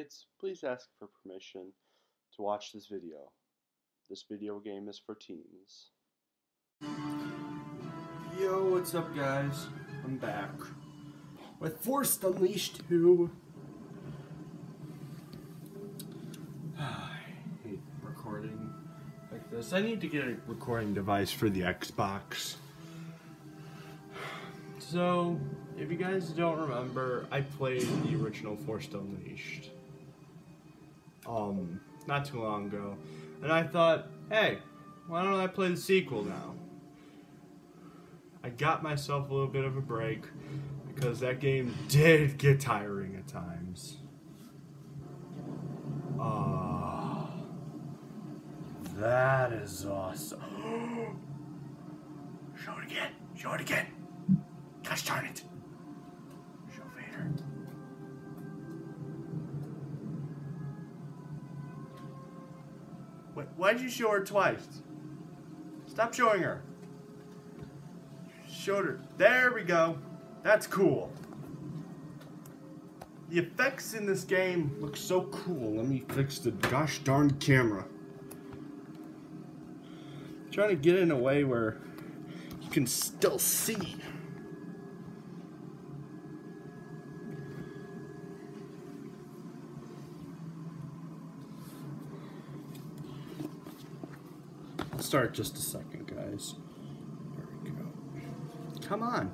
Kids, please ask for permission to watch this video. This video game is for teens. Yo, what's up guys? I'm back with Force Unleashed 2. I hate recording like this. I need to get a recording device for the Xbox. So, if you guys don't remember, I played the original Force Unleashed not too long ago, and I thought, hey, why don't I play the sequel now? I got myself a little bit of a break because that game did get tiring at times. That is awesome. Show it again. Show it again. Gosh darn it. Show Vader. Wait, why'd you show her twice? Stop showing her. Showed her. There we go. That's cool. The effects in this game look so cool. Let me fix the gosh darn camera. I'm trying to get in a way where you can still see. I'll start just a second, guys. There we go. Come on.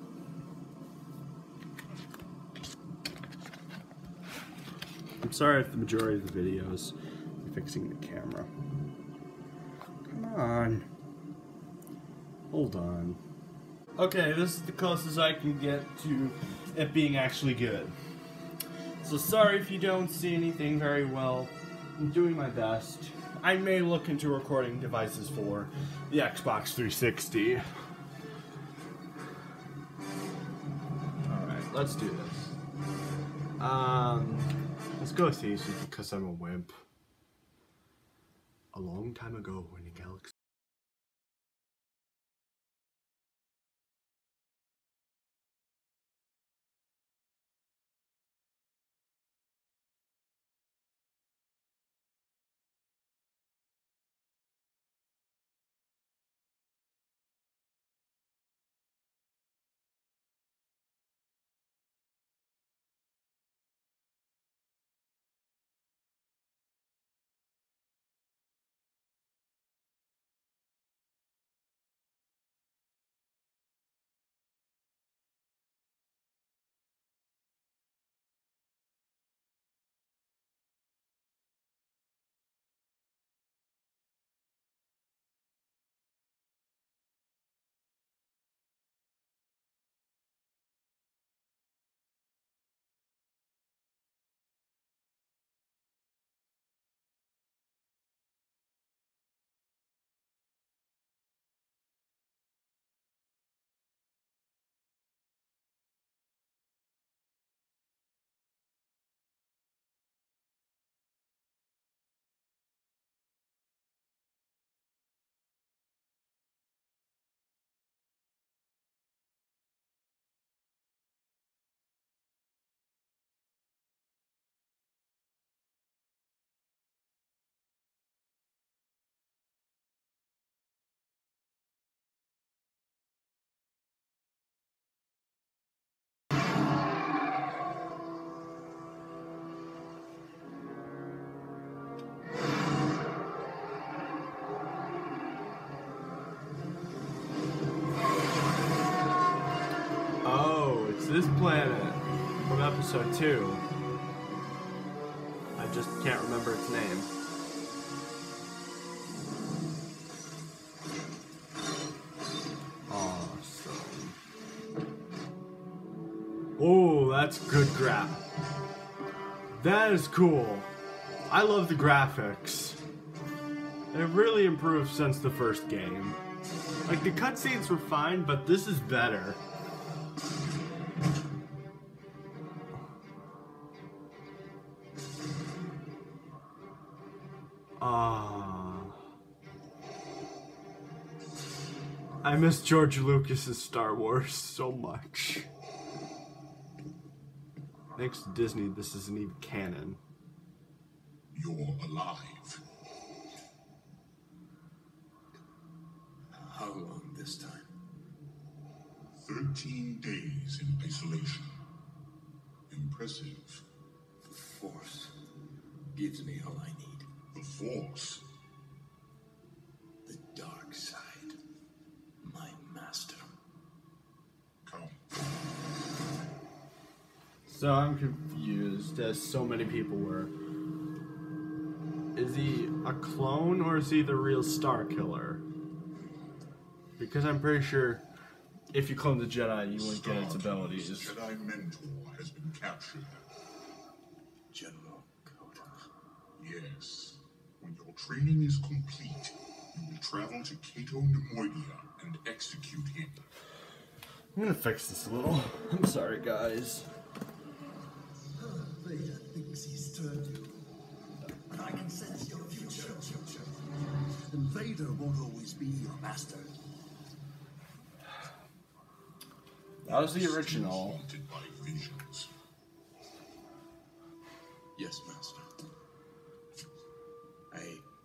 I'm sorry if the majority of the videos are fixing the camera. Come on. Hold on. Okay, this is the closest I can get to it being actually good. So sorry if you don't see anything very well. I'm doing my best. I may look into recording devices for the Xbox 360. Alright, let's do this. Let's go with these because I'm a wimp. A long time ago in a galaxy. This planet from episode 2. I just can't remember its name. Awesome. Oh, that's good graph. That is cool. I love the graphics. It really improved since the first game. Like, the cutscenes were fine, but this is better. I miss George Lucas's Star Wars so much. Thanks to Disney, this isn't even canon. You're alive. How long this time? 13 days in isolation. Impressive. The Force gives me all I need. The Force. The dark side. My master. Come. So I'm confused, as so many people were. Is he a clone or is he the real Star Killer? Because I'm pretty sure if you clone the Jedi, you wouldn't get its abilities. Jedi mentor has been captured. General Kota. Yes. When your training is complete, you will travel to Cato Nemoidia and execute him. I'm gonna fix this a little. I'm sorry, guys. Vader thinks he's turned you. But I can sense your future. And Vader won't always be your master. That was the original. Haunted by visions. Yes, Master. I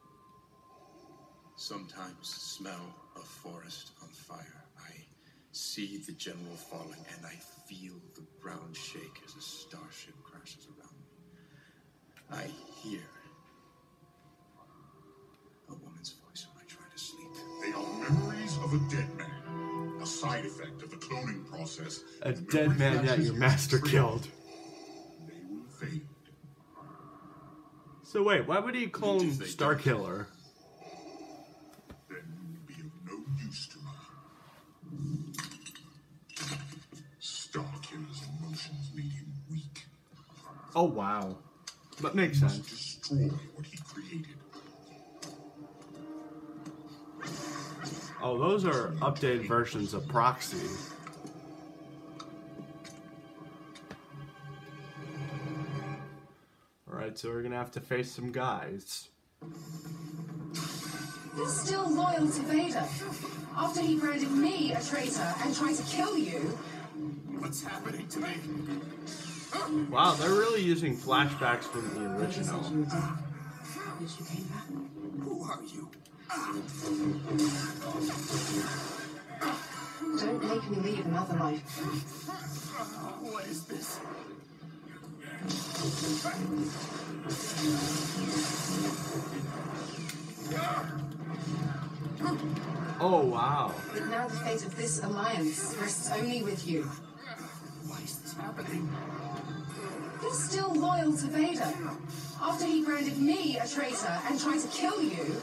sometimes smell a forest on fire. I see the general falling, and I feel the ground shake as a starship crashes around me. I hear a woman's voice when I try to sleep. They are memories of a dead man. A side effect of the cloning process. A The dead memory man that flashes your you master free. killed. They will fade. So wait, why would he clone If they Star don't. Killer? Then you will be of no use to me. Starkiller's emotions made him weak. Oh wow, that makes He must sense. destroy what he created. Oh, those are updated versions of Proxy. Alright, so we're gonna have to face some guys. You're still loyal to Vader. After he branded me a traitor and tried to kill you. What's happening to me? Wow, they're really using flashbacks from the original. You were dead. I wish you came back. Who are you? Don't make me leave another life. What is this? Oh wow. But now the fate of this alliance rests only with you. Why is this happening? You're still loyal to Vader. After he branded me a traitor and tried to kill you.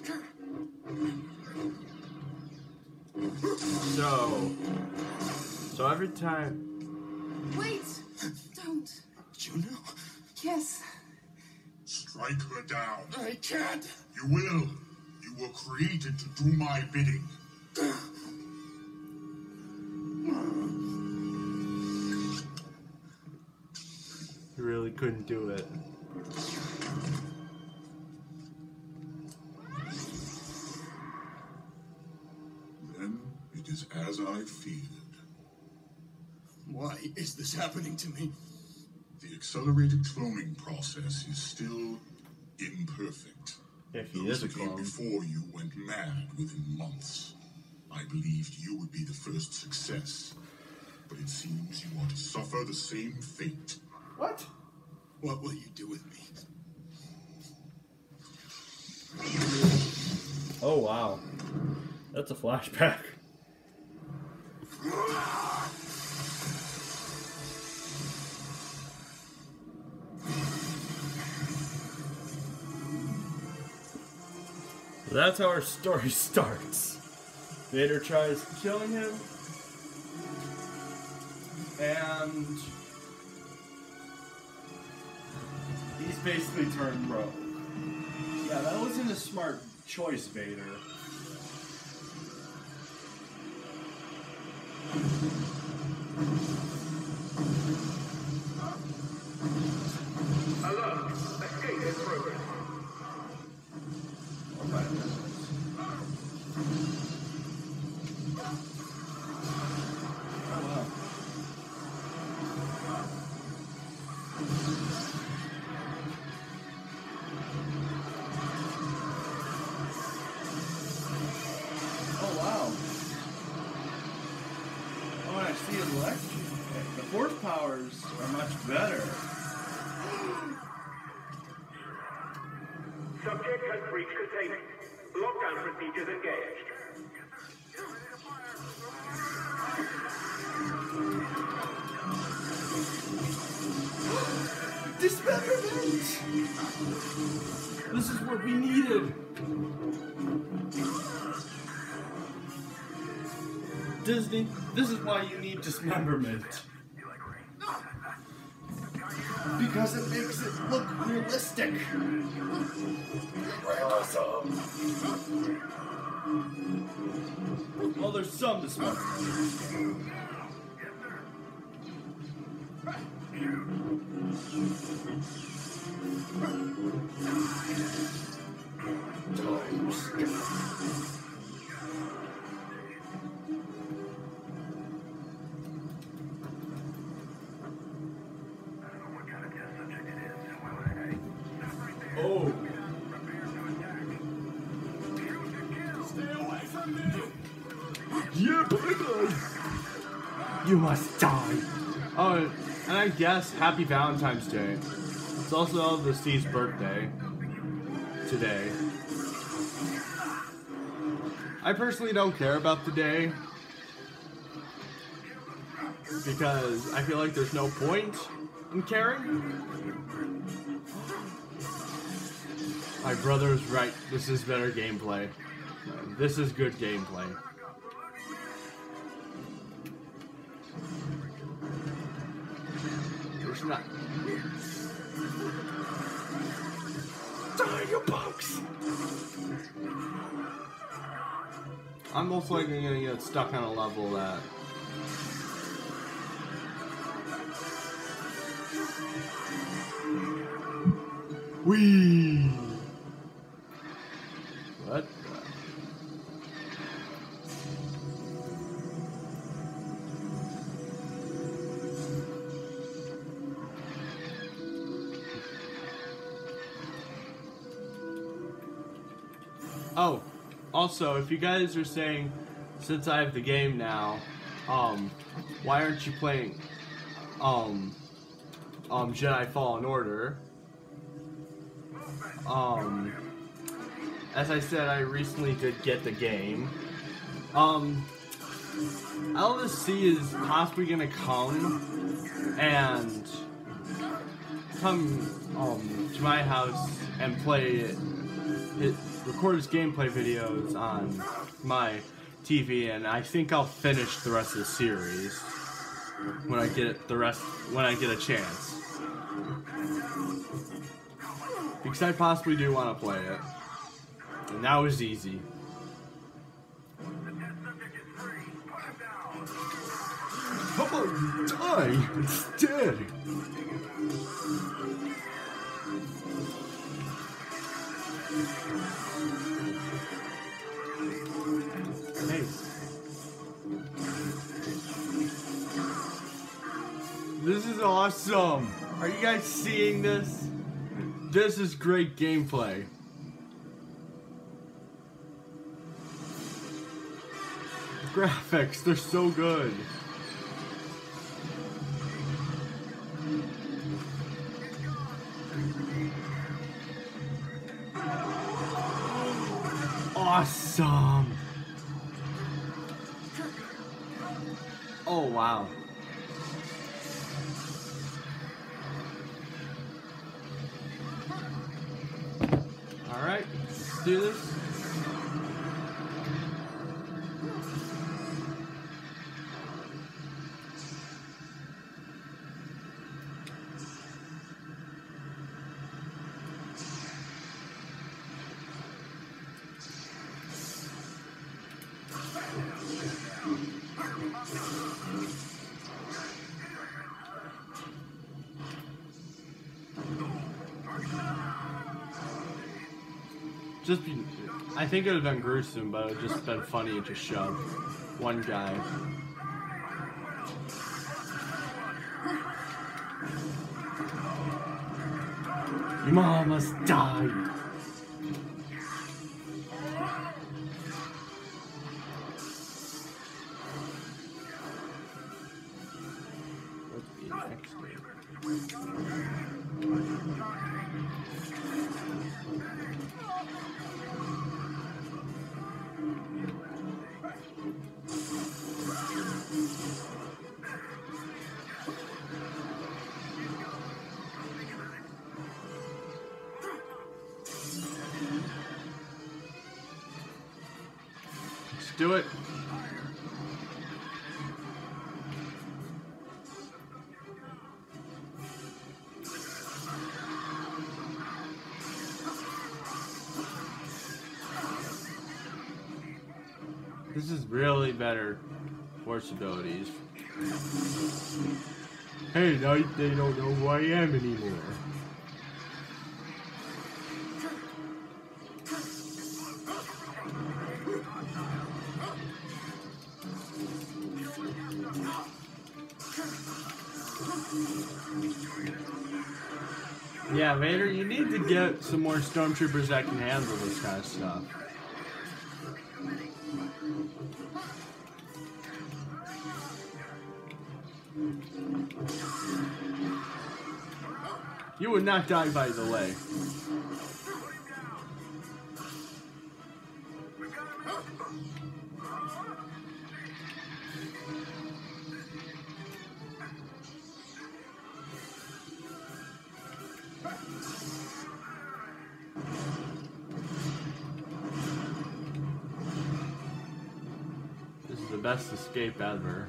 So every time. Wait! Don't. Juno? Yes. Strike her down. I can't. You will. You were created to do my bidding. You really couldn't do it. Then it is as I feared. Why is this happening to me? The accelerated cloning process is still imperfect. If he Those is a who came clone. before you went mad within months. I believed you would be the first success, but it seems you are to suffer the same fate. What? What will you do with me? Oh wow. That's a flashback. That's how our story starts. Vader tries killing him, and he's basically turned rogue. Yeah, that wasn't a smart choice, Vader. Alert! Escape in progress. the electric. The force powers are much better. Subject has breached containment. Lockdown procedures engaged. Dismemberment! This is what we needed. Disney, this is why you need dismemberment. Because it makes it look realistic. Realism. Well, there's some dismemberment. Oh. Stay away from me. Yeah, bye-bye. You must die. Oh, and I guess Happy Valentine's Day. It's also the Steve's birthday today. I personally don't care about the day because I feel like there's no point in caring. My brother's right. This is better gameplay. This is good gameplay. There's not. Die, you punks! I'm most likely gonna get stuck on a level that. Whee! What? Oh, also, if you guys are saying, since I have the game now, why aren't you playing, Jedi Fallen Order? As I said, I recently did get the game. LSC is possibly gonna come and to my house and play record his gameplay videos on my TV, and I think I'll finish the rest of the series when I get a chance. Because I possibly do want to play it. And that was easy. How about you die instead? Hey. This is awesome. Are you guys seeing this? This is great gameplay. The graphics, they're so good. Awesome. Oh, wow. All right, let's do this. I think it would have been gruesome, but it would have just been funny to shove one guy. Your mom must die. next to it. Let's do it. This is really better force abilities. Hey, now they don't know who I am anymore. Yeah, Vader, you need to get some more stormtroopers that can handle this kind of stuff. You would not die by delay. This is the best escape ever.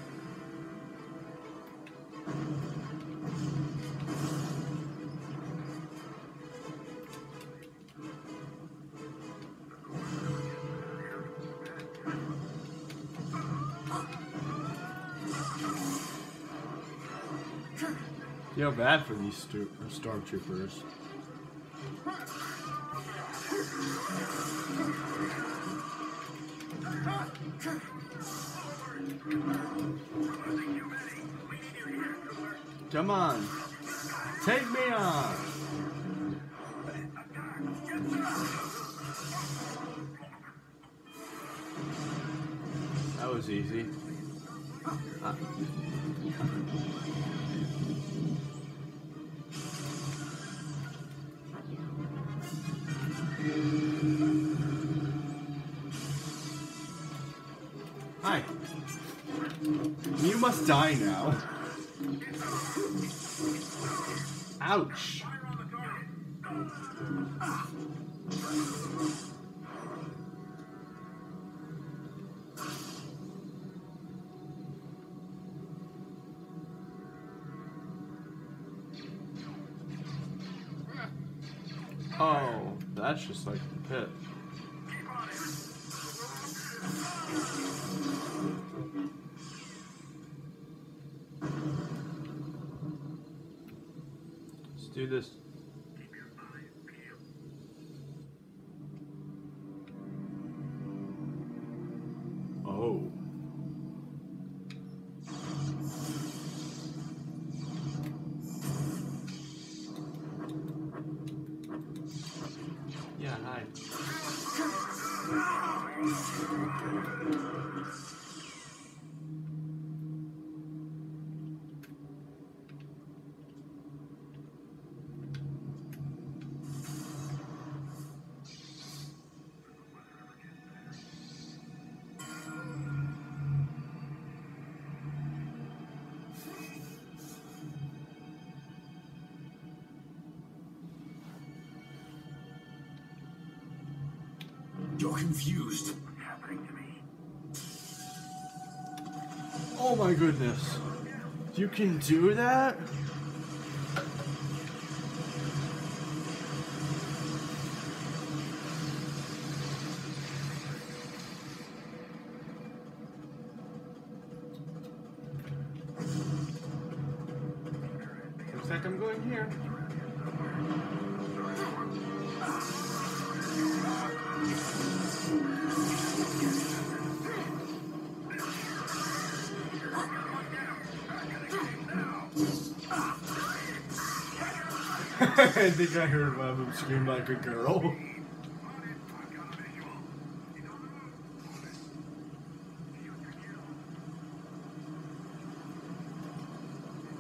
Feel bad for these stormtroopers. Come on, take me on. That was easy. Hi. You must die now. Ouch. Oh, that's just like the pit. Let's do this. Oh. Yeah, hi. You're confused. Oh my goodness. You can do that? Looks like I'm going here. I think I heard one of them scream like a girl.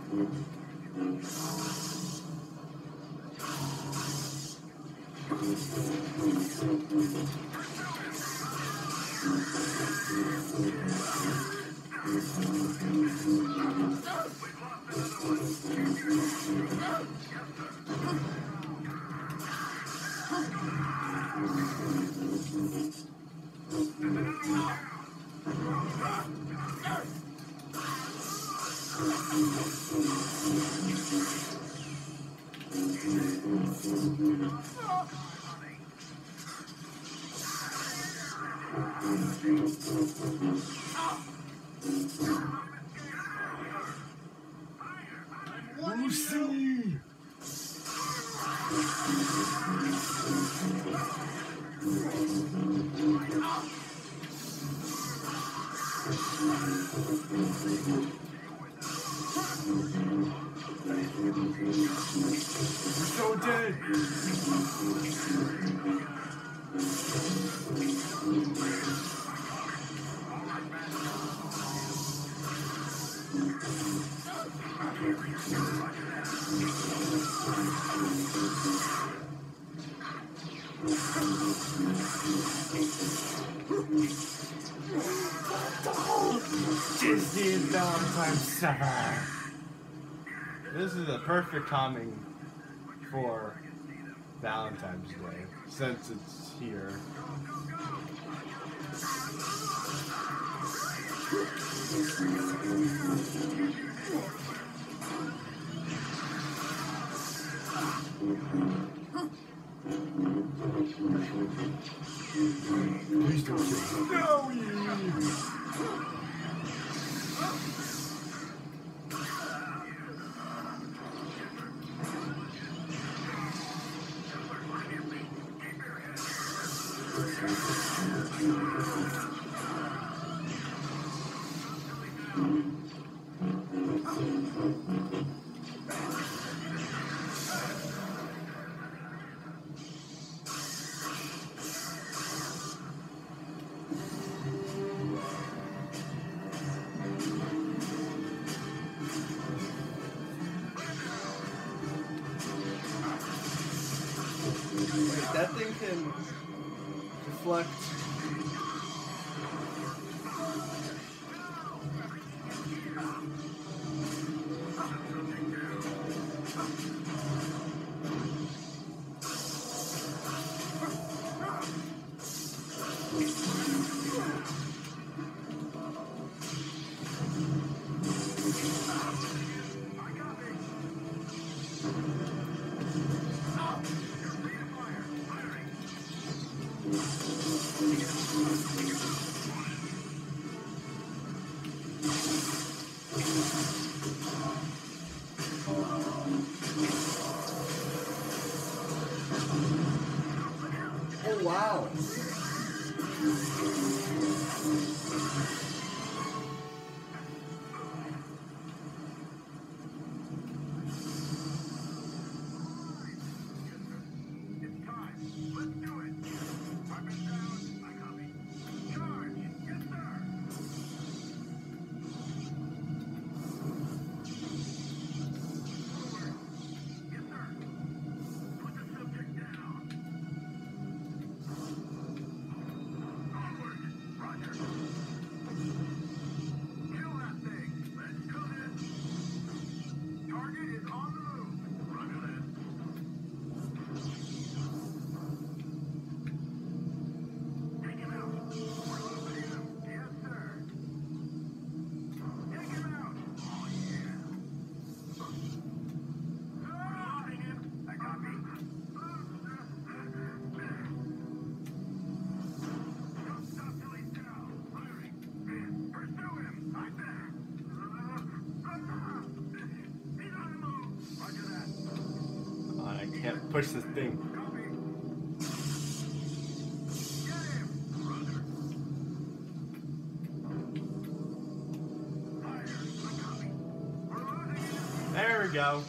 Lucy! We're so dead! Disney and Valentine's Summer. This is a perfect timing for Valentine's Day, since it's here. Please don't kill me. No! Wait, that thing can deflect. Oh wow! I can't push this thing. There we go.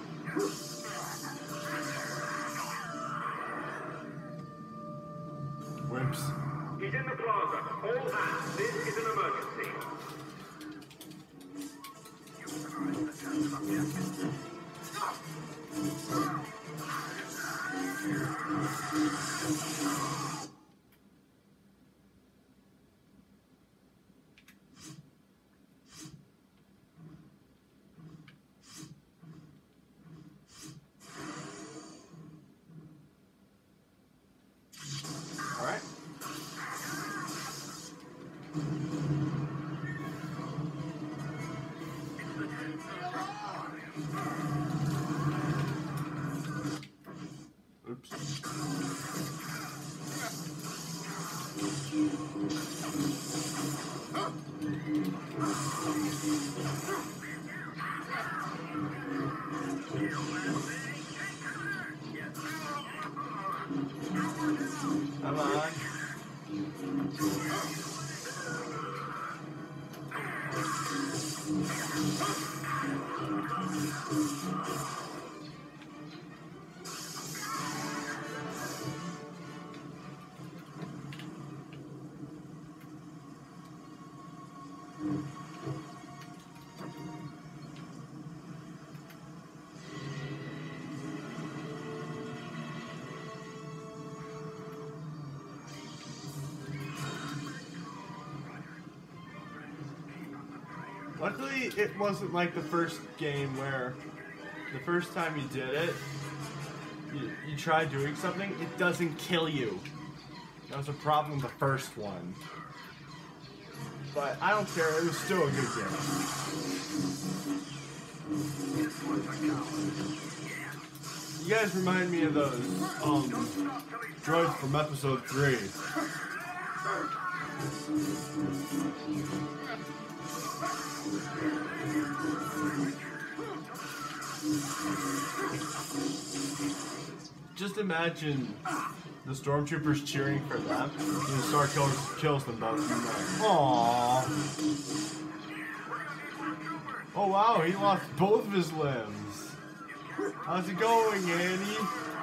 Wimps. He's in the plaza. All hands. This is an emergency. Come on. Luckily, it wasn't like the first game where the first time you did it, you try doing something, it doesn't kill you. That was a problem with the first one. But I don't care, it was still a good game. You guys remind me of those droids from episode 3. Just imagine the stormtroopers cheering for them, and the Star Killer kills them both. And like, aww. Oh wow, he lost both of his limbs. How's it going, Annie?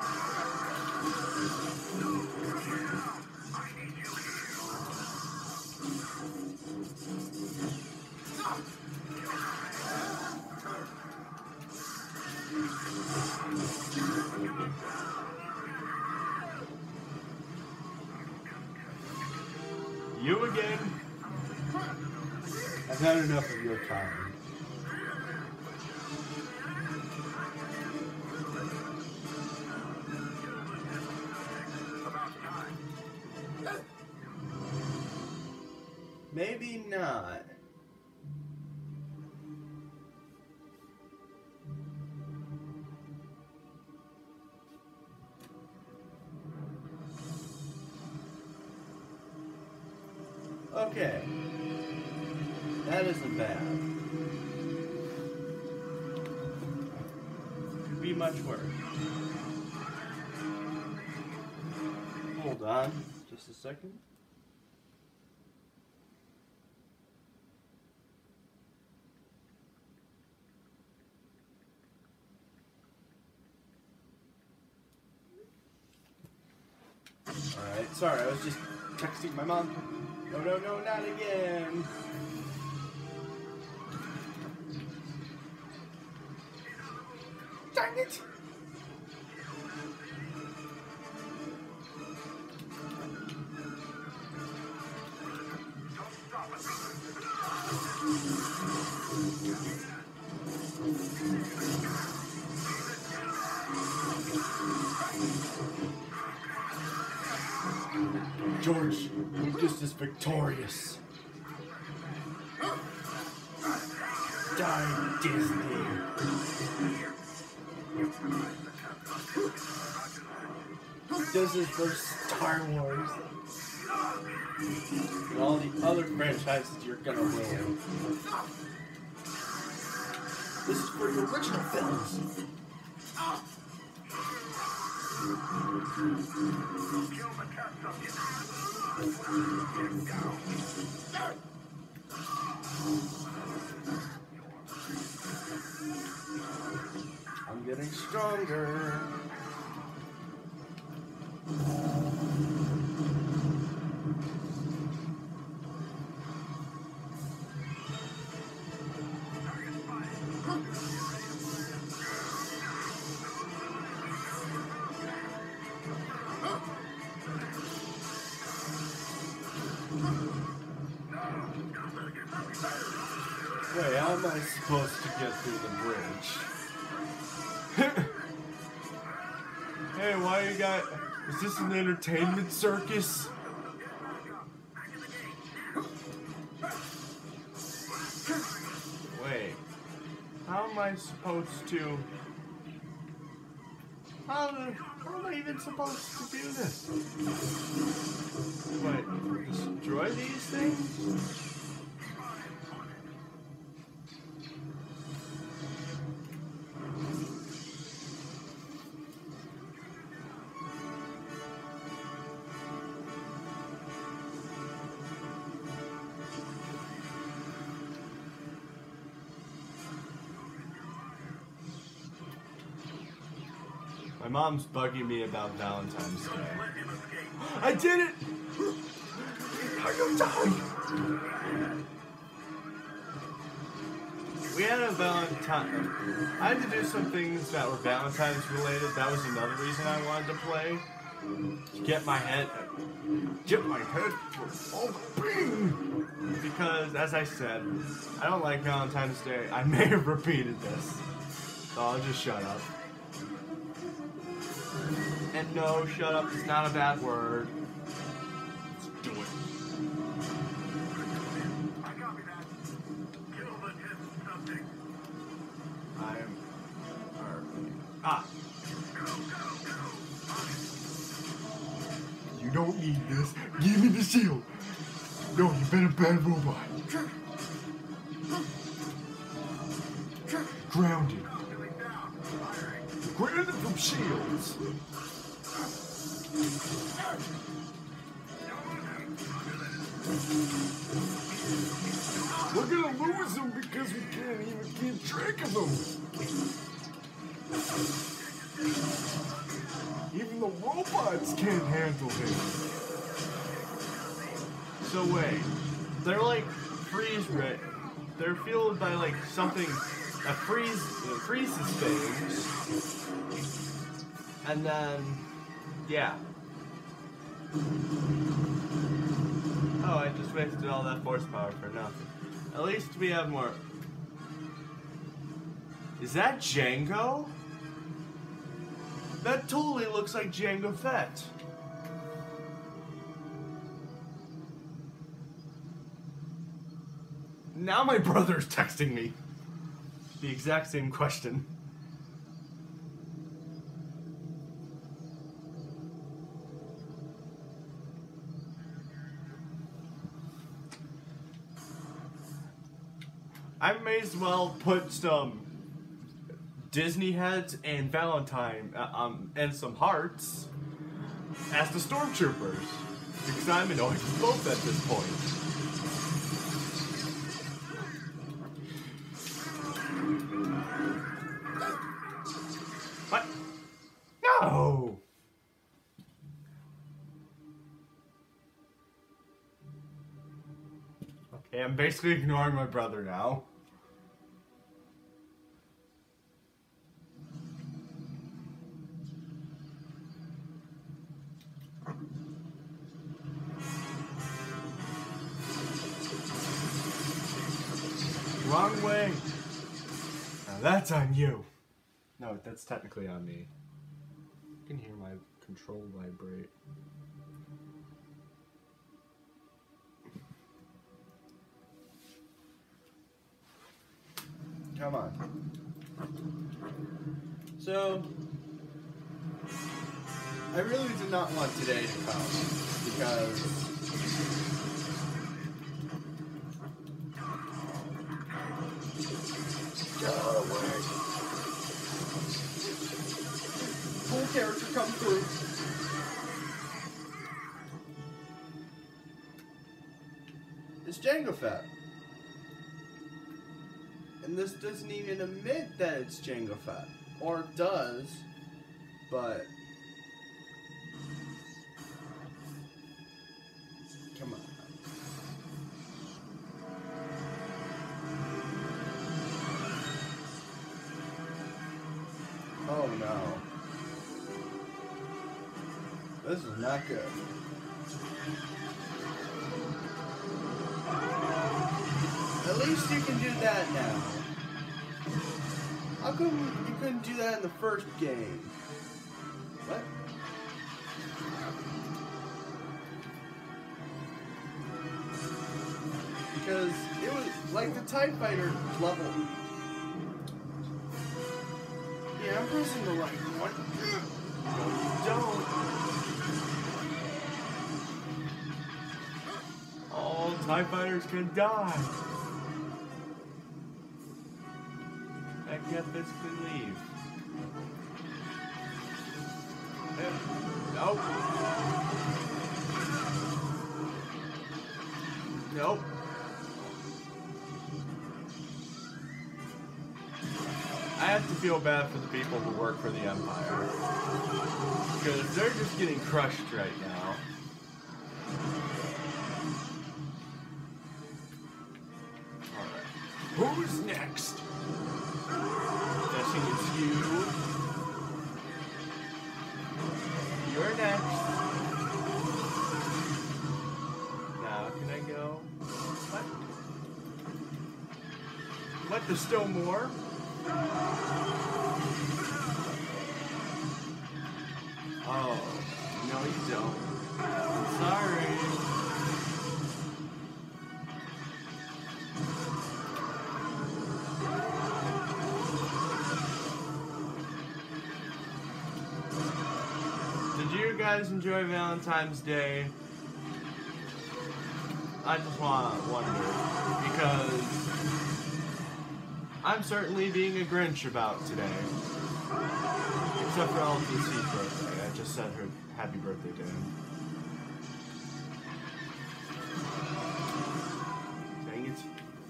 You again? I've had enough of your kind. Maybe not. Okay. That isn't bad. Could be much worse. Hold on just a second. Alright, sorry, I was just texting my mom. No, no, no, not again. Dang it! George Lucas is victorious. Die, Disney. This is for Star Wars. And all the other franchises you're gonna win. This is for the original films. I'm getting stronger. supposed to get through the bridge. Hey, why you got... Is this an entertainment circus? Wait. How am I supposed to... How am I even supposed to do this? What? Destroy these things? My mom's bugging me about Valentine's Day. I did it! Are you dying? We had a Valentine. I had to do some things that were Valentine's related. That was another reason I wanted to play. To get my head all bing! Because, as I said, I don't like Valentine's Day. I may have repeated this. So I'll just shut up. And no, shut up is not a bad word. Let's do it. You don't need this. Give me the shield. No, you've been a bad robot. Grounded. Grounded from shields. We're gonna lose them because we can't even keep track of them. Even the robots can't handle him. So wait, they're like freeze-red. They're fueled by like something that freezes things, and then yeah. Oh, I just wasted all that force power for nothing. At least we have more. Is that Jango? That totally looks like Jango Fett. Now my brother's texting me. The exact same question. I may as well put some Disney heads and Valentine and some hearts as the stormtroopers, because I'm annoyed with both at this point. What? No! Okay, I'm basically ignoring my brother now. Wrong way. Now that's on you. No, that's technically on me. You can hear my control vibrate. Come on. So, I really did not want today to come because cool character come through. It's Jango Fett. And this doesn't even admit that it's Jango Fett. Or it does, but come on. Oh no. This is not good. At least you can do that now. come you couldn't do that in the first game? What? Because it was like the TIE Fighter level. Yeah, I'm pressing the right one. No, you don't. All TIE Fighters can die. I can't physically leave. Nope. Nope. I have to feel bad for the people who work for the Empire. Because they're just getting crushed right now. Alright. Who's next? Guessing it's you. You're next. Now, can I go? What? What? There's still more? Oh, no you don't. I'm sorry. Did you guys enjoy Valentine's Day? I just wonder, because I'm certainly being a Grinch about today. Except for LTC's birthday. I just said her happy birthday to him. Dang it.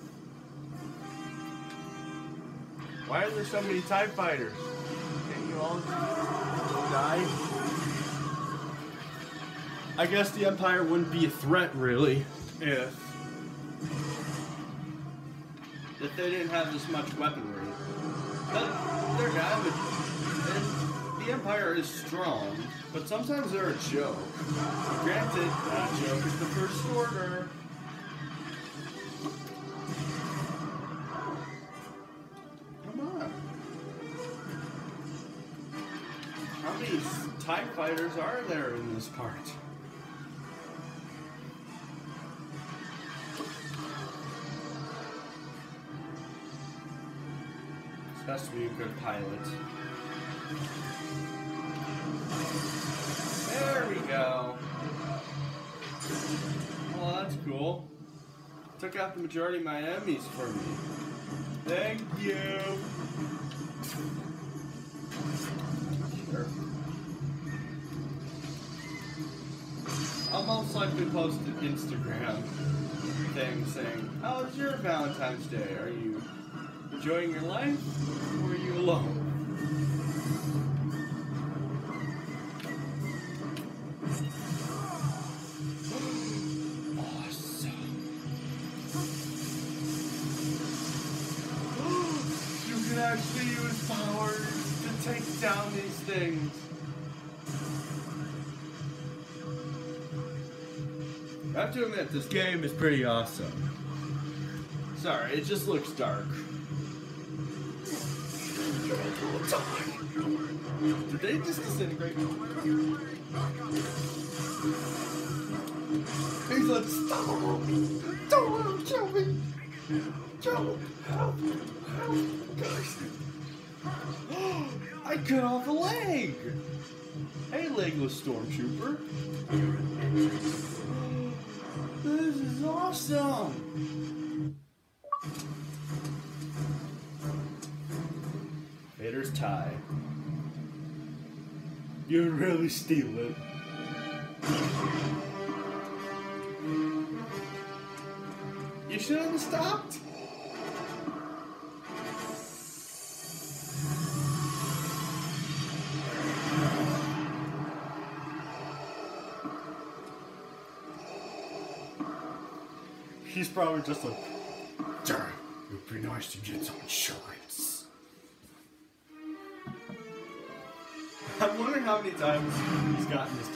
Why are there so many TIE Fighters? Can't you all die? I guess the Empire wouldn't be a threat, really, if they didn't have this much weaponry. But they're garbage. And the Empire is strong, but sometimes they're a joke. Granted, that joke is the First Order. Come on. How many TIE Fighters are there in this part? Has to be a good pilot. There we go. Well, that's cool. Took out the majority of my enemies for me. Thank you. Sure. I'll most likely post an Instagram thing saying, "How's your Valentine's Day? Are you enjoying your life, or are you alone?" Awesome. You can actually use powers to take down these things. I have to admit, this game is pretty awesome. Sorry, it just looks dark. Did they just disintegrate? He's like, stop! Don't kill me! Don't help! Guys! I cut off a leg! Hey, legless stormtrooper! This is awesome! Vader's tie. You really steal it. You shouldn't have stopped. He's probably just like, "Darn, it'd be nice to get some insurance." I wonder how many times he's gotten this